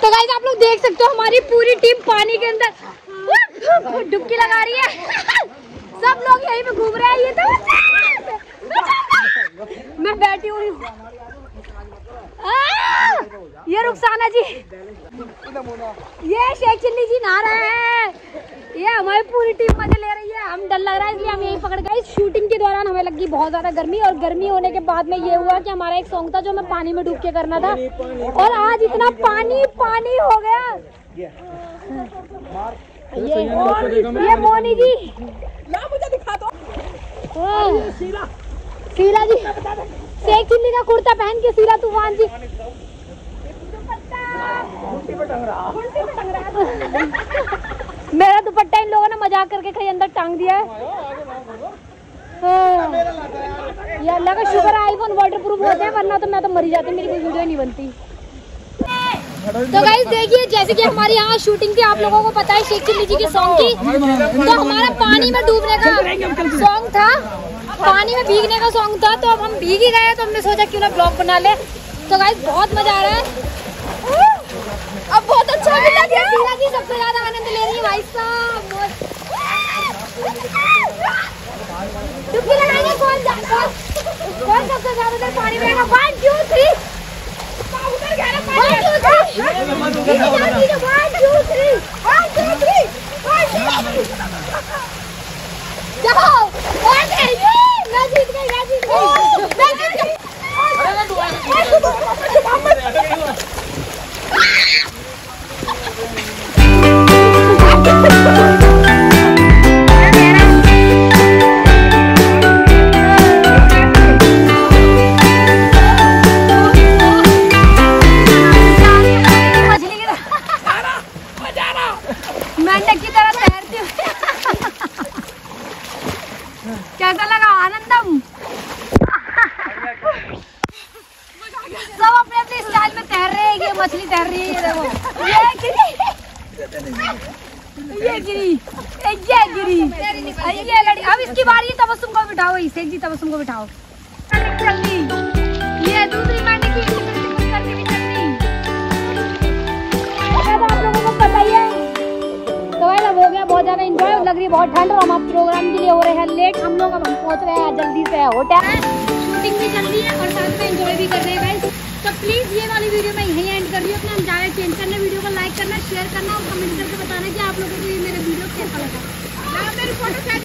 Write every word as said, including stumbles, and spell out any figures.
तो गाइस आप लोग देख सकते हो हमारी पूरी टीम पानी के अंदर डुबकी लगा रही है। सब लोग यहीं पे घूम रहे हैं। ये तो मैं बैठी हुई हूँ। ये रुखसाना जी, ये शेख चिल्ली जी नहा रहे हैं। ये हमारी पूरी टीम मजे ले रही है। हम डर लग रहा है इसलिए हम यहीं पकड़ गए। शूटिंग के दौरान हमें लगी बहुत ज्यादा गर्मी, और गर्मी होने के बाद में ये हुआ कि हमारा एक सॉन्ग था जो हमें पानी में डूब के करना था, और आज इतना पानी पानी हो गया। ये ये मोनी जी, मुझे दिखा दो। शीला जी, शेख चिल्ली का कुर्ता पहन के शीला तूफान जी मेरा दुपट्टा इन लोगों ने मजाक करके कहीं अंदर टांग दिया है। यार अल्लाह का शुक्र है आईफोन वाटर प्रूफ होते हैं, वरना तो मैं तो मरी जाती, मेरी कोई वीडियो नहीं बनती। तो गाइस देखिए, जैसे कि हमारे यहाँ शूटिंग थी, आप लोगों को पता है शेख चिल्ली जी के सॉन्ग की, तो हमारा पानी में डूबने का सॉन्ग था, पानी में भीगने का सॉन्ग था। तो अब हम भीग ही गए, तो हमने सोचा क्यों ना ब्लॉग बना ले। तो गाइस बहुत मजा आ रहा है, अब बहुत अच्छा भी लग रहा है। शीला जी सबसे ज्यादा आनंद ले रही है भाई साहब। डुबकी लगाएंगे, कौन कौन सबसे ज्यादा देर पानी में रहेगा? One two three one two three one two three one two three जाओ। मैं जीत गई, मैं जीत गई, मैं जीत गई। मेंढक की तरह तैरती हूँ। कैसा लगा? आनंदम। सब अपने अपने स्टाइल में तैर रहे हैं। ये मछली तैर रही है, ये देखो, ये गिरी, ये गिरी, ये गिरी, ये लड़ी। अब इसकी बारी है, तबस्सुम को बिठाओ। शेख जी तबस्सुम को बिठाओ। ये दूसरी मेंढक की करके भी चल रही। आप लोगों को पता ही है। तो भाई अब हो गया बहुत ज्यादा एंजॉय, लग रही है बहुत ठंड, और हम अब प्रोग्राम के लिए हो रहे हैं लेट। हम लोग अब हम पहुंच रहे हैं जल्दी से होटल। शूटिंग भी चल रही है और साथ में एंजॉय भी कर रहे हैं गाइस। तो प्लीज ये वाली वीडियो मैं यहीं एंड कर रही हूँ। अपना नज़ारा चेंज करना, वीडियो को लाइक करना, शेयर करना और कमेंट करके बताना कि आप लोगों को ये मेरा वीडियो कैसा लगा।